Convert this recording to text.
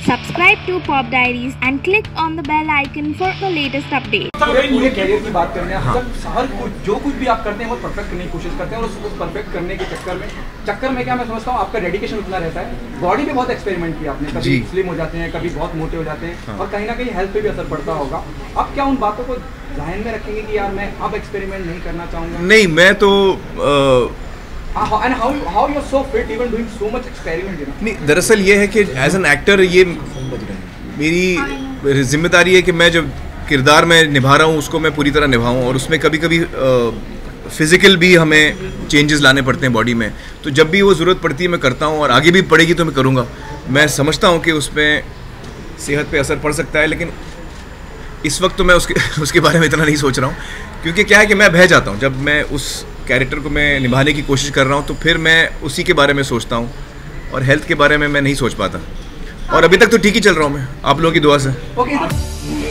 Subscribe to Pop Diaries and click on the bell icon for the latest updates. पूरे career की बात करने हर कुछ जो कुछ भी आप करते हैं वो परफेक्ट करने की कोशिश करते हैं और उसको परफेक्ट करने के चक्कर में क्या मैं समझता हूँ आपका डेडिकेशन उतना रहता है। बॉडी पे बहुत एक्सपेरिमेंट किया आपने, कभी स्लिम हो जाते हैं, कभी बहुत मोटे हो जाते हैं और कहीं ना कहीं हेल्थ पे भी असर पड़ता होगा। अब क्या उन बातों को ध्यान में रखेंगे कि यार मैं अब एक्सपेरिमेंट नहीं करना चाहूँगा? नहीं, मैं तो and how you're so fit even doing so much experiment, you know? नहीं, दरअसल ये है कि एज एन एक्टर ये मेरी जिम्मेदारी है कि मैं जो किरदार में निभा रहा हूँ उसको मैं पूरी तरह निभाऊँ और उसमें कभी कभी फिज़िकल भी हमें चेंजेस लाने पड़ते हैं बॉडी में, तो जब भी वो ज़रूरत पड़ती है मैं करता हूँ और आगे भी पड़ेगी तो मैं करूँगा। मैं समझता हूँ कि उसमें सेहत पे असर पड़ सकता है, लेकिन इस वक्त तो मैं उसके बारे में इतना नहीं सोच रहा हूँ, क्योंकि क्या है कि मैं बह जाता हूँ जब मैं उस कैरेक्टर को मैं निभाने की कोशिश कर रहा हूँ, तो फिर मैं उसी के बारे में सोचता हूँ और हेल्थ के बारे में मैं नहीं सोच पाता। और अभी तक तो ठीक ही चल रहा हूँ मैं, आप लोगों की दुआ से।